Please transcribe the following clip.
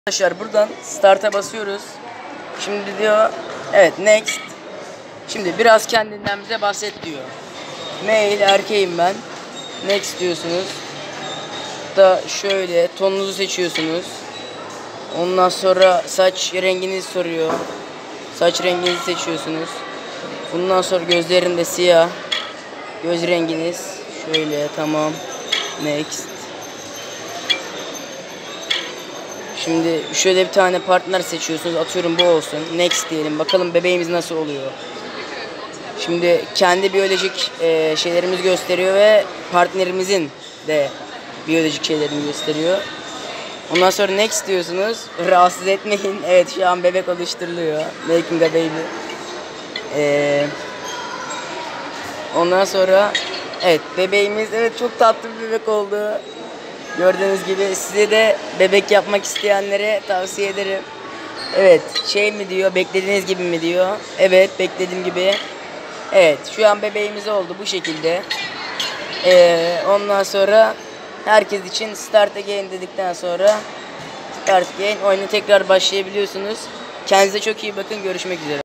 Arkadaşlar buradan start'a basıyoruz. Şimdi diyor evet next. Şimdi biraz kendinden bize bahset diyor. Male, erkeğim ben. Next diyorsunuz. Da şöyle tonunuzu seçiyorsunuz. Ondan sonra saç renginizi soruyor. Saç renginizi seçiyorsunuz. Bundan sonra gözlerinde siyah. Göz renginiz şöyle, tamam. Next. Şimdi şöyle bir tane partner seçiyorsunuz. Atıyorum bu olsun. Next diyelim. Bakalım bebeğimiz nasıl oluyor. Şimdi kendi biyolojik şeylerimizi gösteriyor ve partnerimizin de biyolojik şeylerini gösteriyor. Ondan sonra next diyorsunuz. Rahatsız etmeyin. Evet, şu an bebek oluşturuluyor. Making a baby. Ondan sonra evet, bebeğimiz evet çok tatlı bir bebek oldu. Gördüğünüz gibi size de bebek yapmak isteyenlere tavsiye ederim. Evet, şey mi diyor, beklediğiniz gibi mi diyor. Evet, beklediğim gibi. Evet, şu an bebeğimiz oldu bu şekilde. Ondan sonra herkes için start again dedikten sonra start again oyuna tekrar başlayabiliyorsunuz. Kendinize çok iyi bakın, görüşmek üzere.